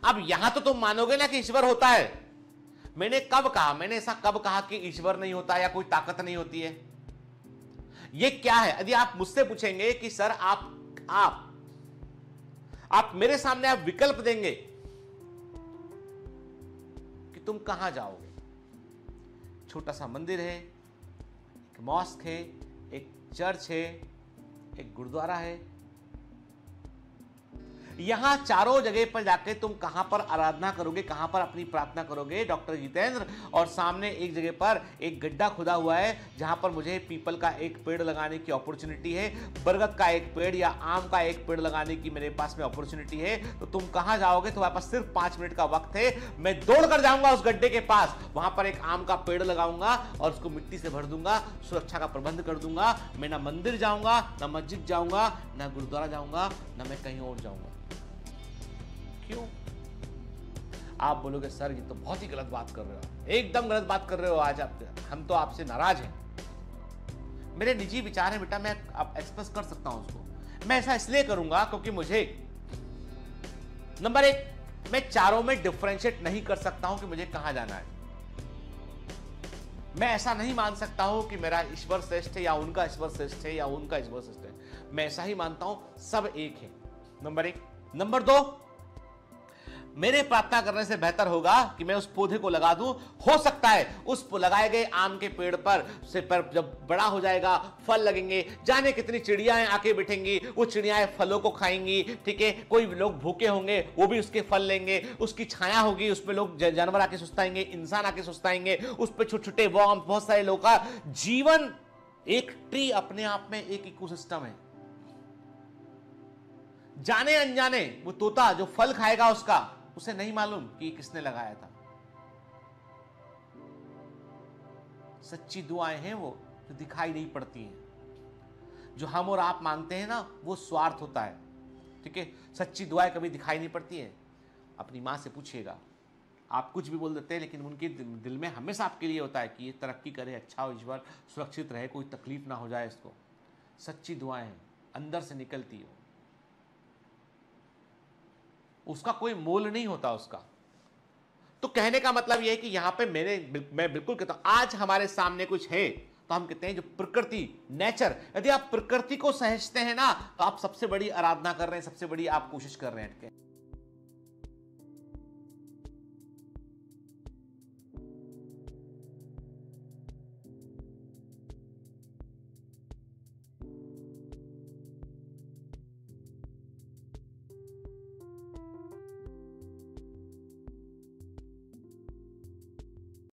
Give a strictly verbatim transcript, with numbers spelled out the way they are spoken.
अब यहां तो तुम मानोगे ना कि ईश्वर होता है। मैंने कब कहा, मैंने ऐसा कब कहा कि ईश्वर नहीं होता या कोई ताकत नहीं होती है? ये क्या है? यदि आप मुझसे पूछेंगे कि सर आप आप आप मेरे सामने आप विकल्प देंगे कि तुम कहां जाओगे, छोटा सा मंदिर है, एक मॉस्क है, एक चर्च है, एक गुरुद्वारा है, यहां चारों जगह पर जाके तुम कहां पर आराधना करोगे, कहां पर अपनी प्रार्थना करोगे डॉक्टर जितेंद्र? और सामने एक जगह पर एक गड्ढा खुदा हुआ है जहां पर मुझे पीपल का एक पेड़ लगाने की अपॉर्चुनिटी है, बरगद का एक पेड़ या आम का एक पेड़ लगाने की मेरे पास में अपॉर्चुनिटी है। तो तुम कहां जाओगे? तुम्हारे पास सिर्फ पांच मिनट का वक्त है। मैं दौड़ कर जाऊंगा उस गड्ढे के पास, वहां पर एक आम का पेड़ लगाऊंगा और उसको मिट्टी से भर दूंगा, सुरक्षा का प्रबंध कर दूंगा। मैं ना मंदिर जाऊंगा, ना मस्जिद जाऊंगा, ना गुरुद्वारा जाऊंगा, ना मैं कहीं और जाऊंगा। क्यों? आप बोलोगे सर ये तो बहुत ही गलत बात कर रहे हो, एकदम गलत बात कर रहे हो, आज आप हम तो आपसे नाराज हैं। मेरे निजी विचार है बेटा, मैं आप एक्सप्रेस कर सकता हूं उसको। मैं ऐसा इसलिए करूंगा क्योंकि मुझे नंबर एक, मैं चारों में डिफरेंशिएट नहीं कर सकता हूं कि मुझे कहां जाना है। मैं ऐसा नहीं मान सकता हूं कि मेरा ईश्वर श्रेष्ठ है या उनका ईश्वर श्रेष्ठ है या उनका ईश्वर श्रेष्ठ है। मैं ऐसा ही मानता हूं सब एक है, नंबर एक। नंबर दो, मेरे प्रार्थना करने से बेहतर होगा कि मैं उस पौधे को लगा दूं। हो सकता है उस लगाए गए आम के पेड़ पर से पर जब बड़ा हो जाएगा, फल लगेंगे, जाने कितनी चिड़ियाएं आके बैठेंगी, वो चिड़ियाएं फलों को खाएंगी, ठीक है। कोई लोग भूखे होंगे, वो भी उसके फल लेंगे, उसकी छाया होगी, उस पर लोग जानवर आके सुस्ताएंगे, इंसान आके सुस्ताएंगे, उस पर छोटे छोटे वर्म, बहुत सारे लोगों का जीवन। एक ट्री अपने आप में एक इकोसिस्टम है। जाने अनजाने वो तोता जो फल खाएगा उसका, उसे नहीं मालूम कि किसने लगाया था। सच्ची दुआएं हैं वो जो दिखाई नहीं पड़ती हैं। जो हम और आप मांगते हैं ना, वो स्वार्थ होता है, ठीक है। सच्ची दुआएं कभी दिखाई नहीं पड़ती हैं। अपनी मां से पूछिएगा, आप कुछ भी बोल देते हैं लेकिन उनके दिल में हमेशा आपके लिए होता है कि ये तरक्की करे, अच्छा हो, ईश्वर सुरक्षित रहे, कोई तकलीफ ना हो जाए इसको। सच्ची दुआएं अंदर से निकलती हो, उसका कोई मोल नहीं होता उसका। तो कहने का मतलब यह है कि यहां पे मैंने मैं बिल्कुल कहता हूं, आज हमारे सामने कुछ है तो हम कहते हैं जो प्रकृति, नेचर, यदि आप प्रकृति को सहजते हैं ना, तो आप सबसे बड़ी आराधना कर रहे हैं, सबसे बड़ी आप कोशिश कर रहे हैं।